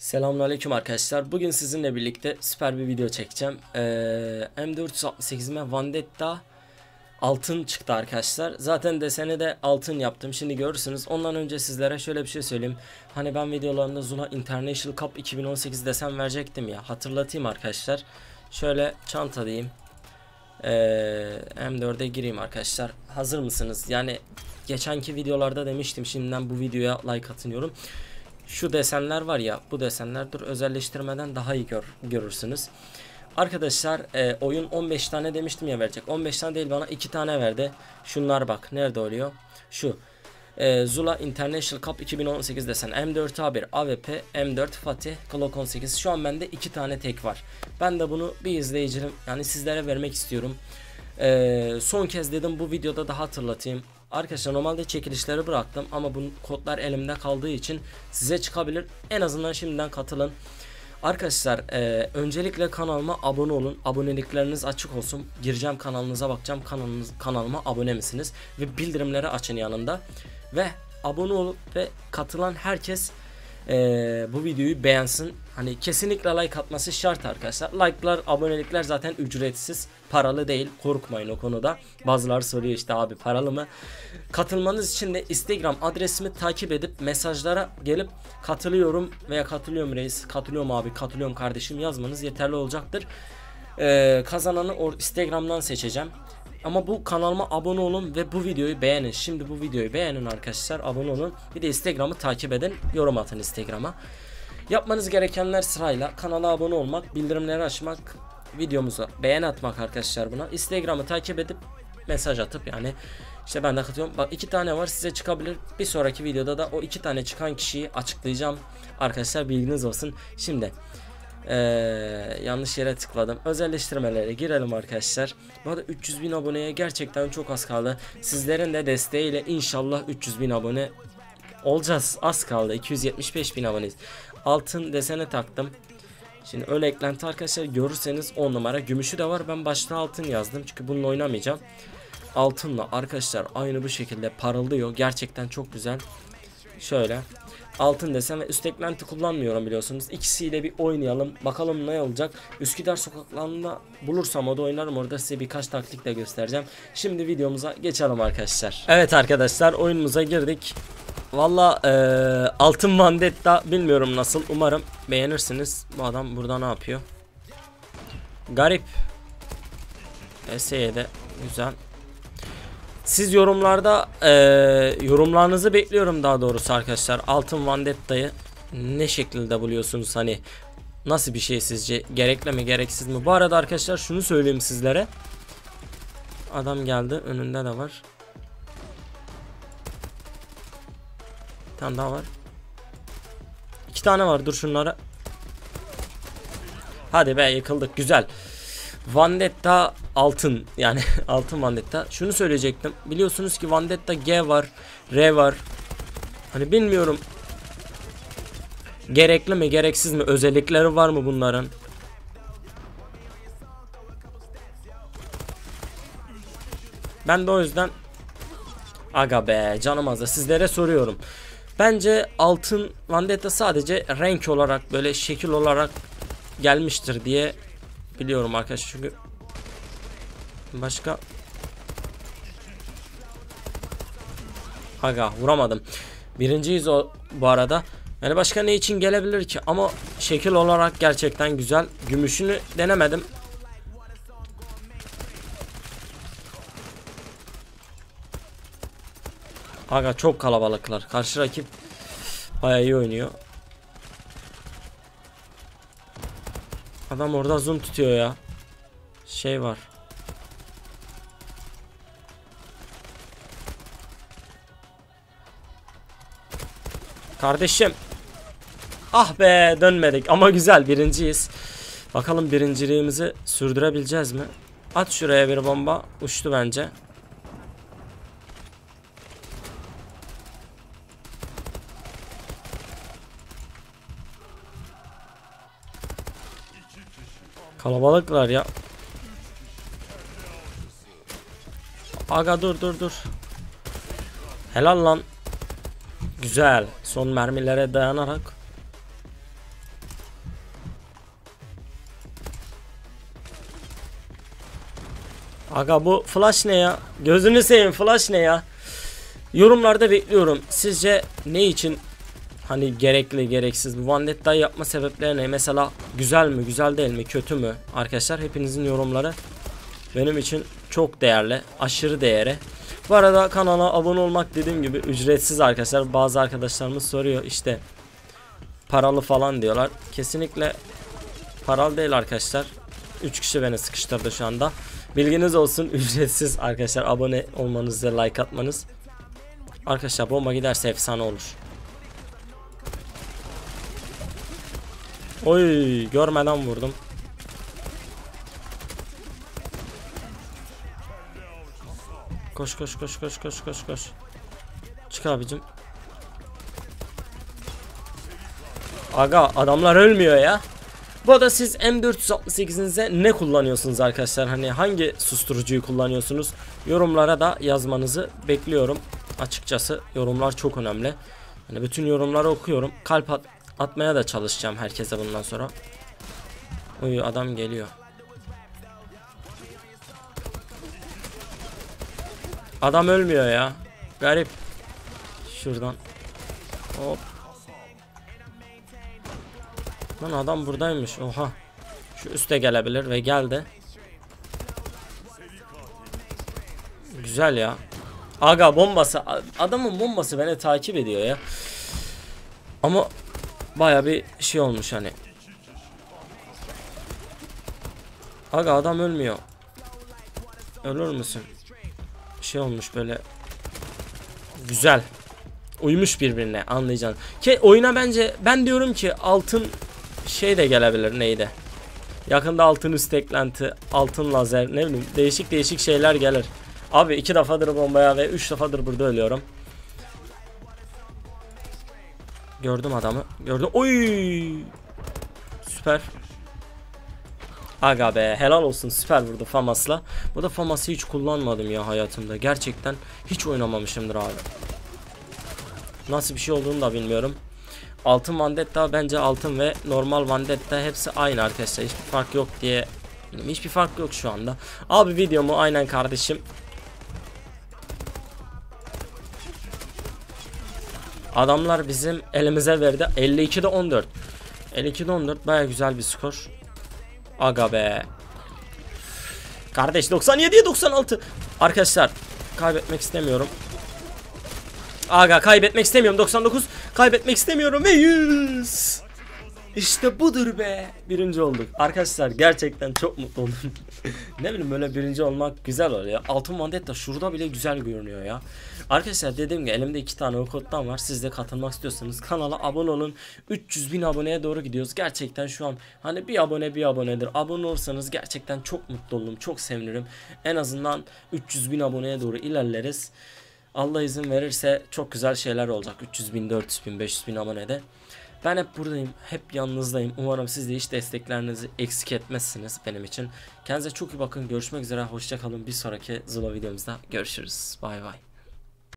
Selamünaleyküm arkadaşlar. Bugün sizinle birlikte süper bir video çekeceğim. M468'ime Vendetta altın çıktı arkadaşlar. Zaten deseni de altın yaptım. Şimdi görürsünüz. Ondan önce sizlere şöyle bir şey söyleyeyim. Hani ben videolarımda Zula International Cup 2018 desen verecektim ya. Hatırlatayım arkadaşlar. Şöyle çanta diyeyim. M4'e gireyim arkadaşlar. Hazır mısınız? Yani geçenki videolarda demiştim. Şimdiden bu videoya like atınıyorum. Şu desenler var ya, bu desenler özelleştirmeden daha iyi görürsünüz. Arkadaşlar oyun 15 tane demiştim ya verecek. 15 tane değil, bana 2 tane verdi. Şunlar bak nerede oluyor? Şu Zula International Cup 2018 desen M4A1 AWP M4 Fatih Glock 18. Şu an bende 2 tane tek var. Ben de bunu bir izleyicim yani sizlere vermek istiyorum. Son kez dedim, bu videoda da hatırlatayım. Arkadaşlar normalde çekilişleri bıraktım ama bu kodlar elimde kaldığı için size çıkabilir. En azından şimdiden katılın. Arkadaşlar öncelikle kanalıma abone olun. Abonelikleriniz açık olsun. Gireceğim kanalınıza, bakacağım kanalıma abone misiniz? Ve bildirimleri açın yanında. Ve abone olup ve katılan herkes bu videoyu beğensin. Hani kesinlikle like atması şart arkadaşlar. Like'lar, abonelikler zaten ücretsiz, paralı değil. Korkmayın o konuda. Bazıları soruyor işte, abi paralı mı? Katılmanız için de Instagram adresimi takip edip mesajlara gelip katılıyorum veya katılıyorum reis, katılıyorum abi, katılıyorum kardeşim yazmanız yeterli olacaktır. Kazananı Instagram'dan seçeceğim. Ama bu kanalıma abone olun ve bu videoyu beğenin. Şimdi bu videoyu beğenin arkadaşlar, abone olun. Bir de Instagram'ı takip edin, yorum atın Instagram'a. Yapmanız gerekenler sırayla: kanala abone olmak, bildirimleri açmak, videomuza beğeni atmak arkadaşlar buna. Instagram'ı takip edip mesaj atıp, yani işte ben de katıyorum. Bak 2 tane var, size çıkabilir. Bir sonraki videoda da o 2 tane çıkan kişiyi açıklayacağım. Arkadaşlar bilginiz olsun. Şimdi yanlış yere tıkladım. Özelleştirmelere girelim arkadaşlar. Bu arada 300.000 aboneye gerçekten çok az kaldı. Sizlerin de desteğiyle inşallah 300.000 abone olacağız. Az kaldı. 275.000 aboneyiz. Altın desene taktım. Şimdi öyle eklenti arkadaşlar görürseniz 10 numara. Gümüşü de var. Ben başta altın yazdım çünkü bununla oynamayacağım. Altınla arkadaşlar aynı bu şekilde parıldıyor. Gerçekten çok güzel. Şöyle altın desen ve üst eklenti kullanmıyorum biliyorsunuz. İkisiyle bir oynayalım. Bakalım ne olacak. Üsküdar sokaklarında bulursam o da oynarım. Orada size birkaç taktik de göstereceğim. Şimdi videomuza geçelim arkadaşlar. Evet arkadaşlar, oyunumuza girdik. Valla altın Vendetta bilmiyorum nasıl. Umarım beğenirsiniz. Bu adam burada ne yapıyor? Garip. SE'de güzel. Siz yorumlarda yorumlarınızı bekliyorum daha doğrusu arkadaşlar. Altın Vendetta'yı ne şekilde buluyorsunuz? Hani nasıl bir şey sizce? Gerekli mi, gereksiz mi? Bu arada arkadaşlar şunu söyleyeyim sizlere. Adam geldi, önünde de var. Bir tane daha var. 2 tane var, dur şunlara. Hadi be, yıkıldık, güzel. Vendetta altın, yani altın Vendetta. Şunu söyleyecektim. Biliyorsunuz ki Vendetta G var, R var. Hani bilmiyorum gerekli mi, gereksiz mi, özellikleri var mı bunların? Ben de o yüzden aga be canım az da sizlere soruyorum. Bence altın Vendetta sadece renk olarak, böyle şekil olarak gelmiştir diye biliyorum arkadaşlar, çünkü başka aga vuramadım. Birinciyiz o bu arada. Yani başka ne için gelebilir ki? Ama şekil olarak gerçekten güzel. Gümüşünü denemedim. Aga çok kalabalıklar. Karşı rakip bayağı iyi oynuyor. Adam orada zoom tutuyor ya. Şey var. Kardeşim. Ah be, dönmedik ama güzel, birinciyiz. Bakalım birinciliğimizi sürdürebileceğiz mi? At şuraya bir bomba. Uçtu bence. Kalabalıklar ya. Aga dur. Helal lan. Güzel. Son mermilere dayanarak Aga bu flash ne ya? Gözünü seveyim, flash ne ya? Yorumlarda bekliyorum. Sizce ne için hani gerekli gereksiz bu Vendetta'yı yapma sebepleri ne? Mesela güzel mi, güzel değil mi, kötü mü? Arkadaşlar hepinizin yorumları benim için çok değerli, aşırı değerli. Bu arada kanala abone olmak dediğim gibi ücretsiz arkadaşlar. Bazı arkadaşlarımız soruyor işte paralı falan diyorlar. Kesinlikle paralı değil arkadaşlar. 3 kişi beni sıkıştırdı şu anda. Bilginiz olsun, ücretsiz arkadaşlar, abone olmanız ve like atmanız. Arkadaşlar bomba giderse efsane olur. Oy, görmeden vurdum. Koş koş koş koş koş koş koş. Çık abicim. Aga adamlar ölmüyor ya. Bu arada siz M468'inize ne kullanıyorsunuz arkadaşlar? Hani hangi susturucuyu kullanıyorsunuz? Yorumlara da yazmanızı bekliyorum. Açıkçası yorumlar çok önemli. Hani bütün yorumları okuyorum. Kalp atmaya da çalışacağım herkese bundan sonra. Oy, adam geliyor. Adam ölmüyor ya. Garip. Şuradan. Hop. Lan adam buradaymış. Oha. Şu üste gelebilir ve geldi. Güzel ya. Aga bombası. Adamın bombası beni takip ediyor ya. Ama baya bir şey olmuş hani. Aga adam ölmüyor. Ölür müsün? Şey olmuş böyle. Güzel. Uymuş birbirine, anlayacaksın. Ki oyuna bence ben diyorum ki altın şey de gelebilir, neydi? Yakında altın üst eklenti, altın lazer, ne bileyim değişik değişik şeyler gelir. Abi 2 defadır bombaya ve 3 defadır burada ölüyorum. Gördüm adamı. Gördüm. Oy! Süper. Aga be, helal olsun, süper vurdu FAMAS'la. Bu da FAMAS'ı hiç kullanmadım ya hayatımda. Gerçekten hiç oynamamışımdır abi. Nasıl bir şey olduğunu da bilmiyorum. Altın Vendetta bence altın ve normal Vendetta hepsi aynı arkadaşlar. Hiçbir fark yok diye. Hiçbir fark yok şu anda. Abi videomu aynen kardeşim. Adamlar bizim elimize verdi. 52'de 14. 52'de 14 baya güzel bir skor. Aga be. Kardeş 97'ye 96. Arkadaşlar kaybetmek istemiyorum. Aga kaybetmek istemiyorum. 99 kaybetmek istemiyorum ve 100. İşte budur be. Birinci olduk. Arkadaşlar gerçekten çok mutlu oldum. Ne bileyim böyle birinci olmak güzel oluyor. Altın Vendetta şurada bile güzel görünüyor ya. Arkadaşlar dediğim gibi elimde 2 tane o koddan var. Siz de katılmak istiyorsanız kanala abone olun. 300.000 aboneye doğru gidiyoruz. Gerçekten şu an hani bir abone bir abonedir. Abone olursanız gerçekten çok mutlu olurum. Çok sevinirim. En azından 300.000 aboneye doğru ilerleriz. Allah izin verirse çok güzel şeyler olacak 300.000, 400.000, 500.000 abonede. Ben hep buradayım, hep yanınızdayım. Umarım siz de hiç desteklerinizi eksik etmezsiniz benim için. Kendinize çok iyi bakın. Görüşmek üzere. Hoşça kalın. Bir sonraki Zula videomuzda görüşürüz. Bay bay.